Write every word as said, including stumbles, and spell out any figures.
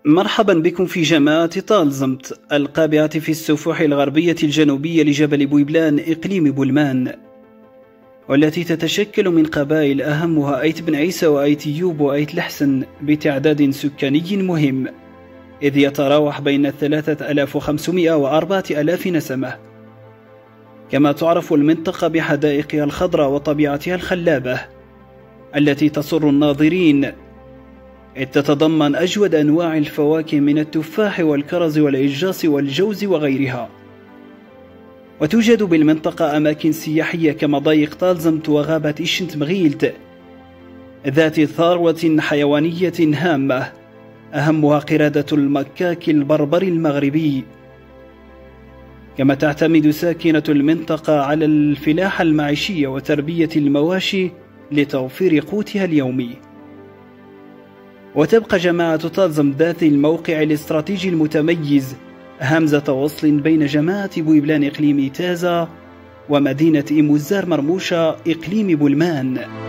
مرحبا بكم في جماعة طالزمت القابعة في السفوح الغربية الجنوبية لجبل بويبلان إقليم بولمان، والتي تتشكل من قبائل أهمها آيت بن عيسى وآيت يوب وآيت لحسن بتعداد سكاني مهم، إذ يتراوح بين ثلاثة آلاف وخمسمائة وأربعة آلاف نسمة. كما تعرف المنطقة بحدائقها الخضراء وطبيعتها الخلابة التي تسر الناظرين، إذ تتضمن أجود أنواع الفواكه من التفاح والكرز والعجاص والجوز وغيرها. وتوجد بالمنطقة أماكن سياحية كمضايق طالزمت وغابة إشنت مغيلت ذات ثروة حيوانية هامة، أهمها قردة المكاك البربري المغربي. كما تعتمد ساكنة المنطقة على الفلاحة المعيشية وتربية المواشي لتوفير قوتها اليومي. وتبقى جماعة طالزمت ذات الموقع الاستراتيجي المتميز همزة وصل بين جماعة بويبلان إقليم تازا ومدينة إيموزار مرموشة إقليم بولمان.